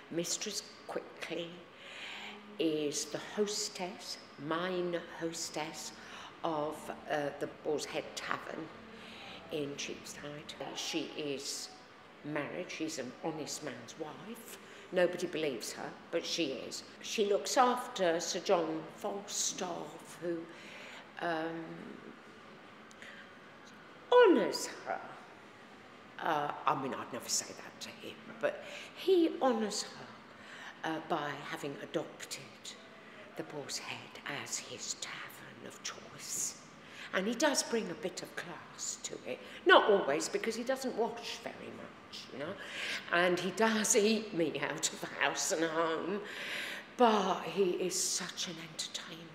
Mistress Quickly is the hostess, mine hostess, of the Boar's Head Tavern in Cheapside. She is married, she's an honest man's wife. Nobody believes her, but she is. She looks after Sir John Falstaff, who honours her. I mean, I'd never say that to him, but he honours her by having adopted the Boar's Head as his tavern of choice. And he does bring a bit of class to it. Not always, because he doesn't wash very much, you know. And he does eat me out of the house and home. But he is such an entertainer.